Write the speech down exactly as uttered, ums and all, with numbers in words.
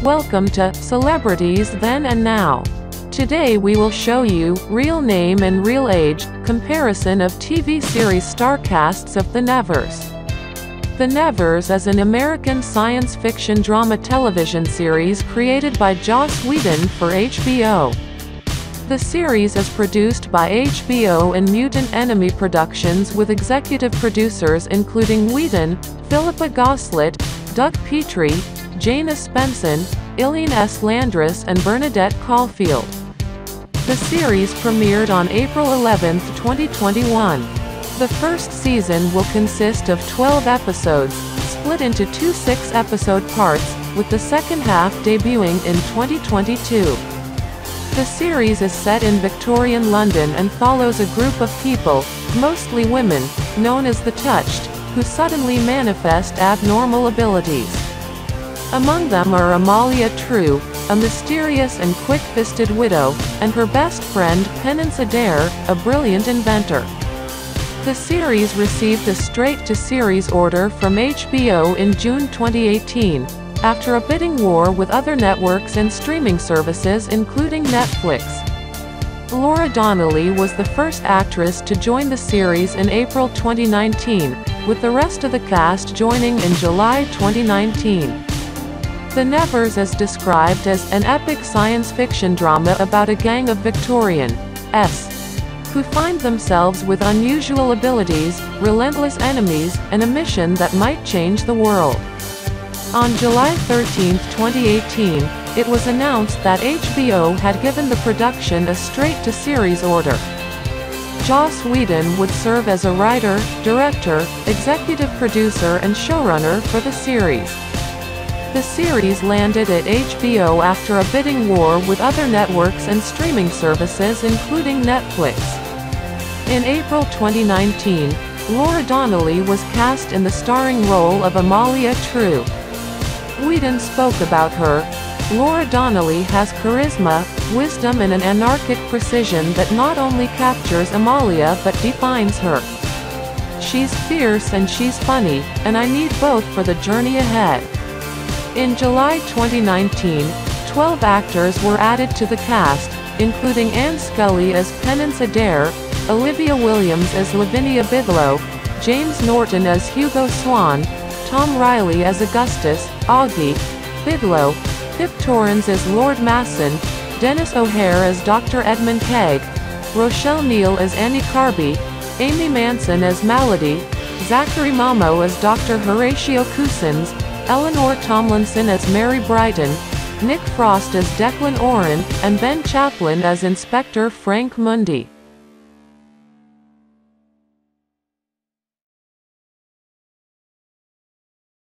Welcome to Celebrities Then and Now. Today we will show you real name and real age comparison of T V series star casts of The Nevers. The Nevers is an American science fiction drama television series created by Joss Whedon for H B O. The series is produced by H B O and Mutant Enemy Productions with executive producers including Whedon, Philippa Goslett, Doug Petrie, Janice Spenson, Ilene S. Landris and Bernadette Caulfield. The series premiered on April eleventh twenty twenty-one. The first season will consist of twelve episodes, split into two six-episode parts, with the second half debuting in twenty twenty-two. The series is set in Victorian London and follows a group of people, mostly women, known as the Touched, who suddenly manifest abnormal abilities. Among them are Amalia True, a mysterious and quick-fisted widow, and her best friend Penance Adair, a brilliant inventor. The series received a straight-to-series order from H B O in June twenty eighteen, after a bidding war with other networks and streaming services including Netflix. Laura Donnelly was the first actress to join the series in April twenty nineteen, with the rest of the cast joining in July twenty nineteen. The Nevers is described as an epic science fiction drama about a gang of Victorians who find themselves with unusual abilities, relentless enemies, and a mission that might change the world. On July thirteenth twenty eighteen, it was announced that H B O had given the production a straight-to-series order. Joss Whedon would serve as a writer, director, executive producer and showrunner for the series. The series landed at H B O after a bidding war with other networks and streaming services including Netflix. In April twenty nineteen, Laura Donnelly was cast in the starring role of Amalia True. Whedon spoke about her. Laura Donnelly has charisma, wisdom and an anarchic precision that not only captures Amalia but defines her. She's fierce and she's funny, and I need both for the journey ahead. In July twenty nineteen, twelve actors were added to the cast, including Anne Scully as Penance Adair, Olivia Williams as Lavinia Bidlow, James Norton as Hugo Swan, Tom Riley as Augustus, Augie, Bidlow, Pip Torrens as Lord Masson, Dennis O'Hare as Doctor Edmund Kegg, Rochelle Neal as Annie Carby, Amy Manson as Malady, Zachary Mamo as Doctor Horatio Cousins, Eleanor Tomlinson as Mary Brighton, Nick Frost as Declan Oren, and Ben Chaplin as Inspector Frank Mundy.